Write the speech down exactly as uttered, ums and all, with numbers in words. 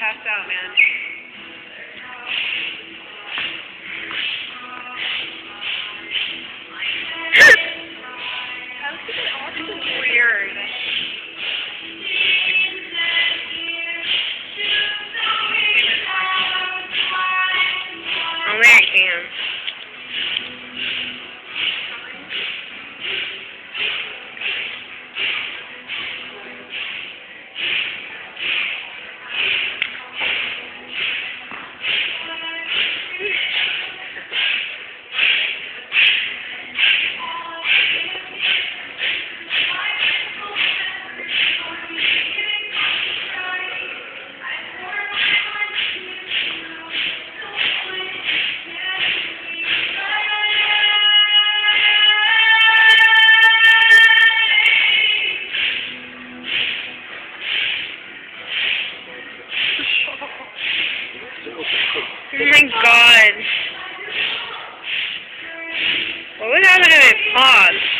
pass out, man. That was weird. Only I can. Oh my god. What was happening to my paws?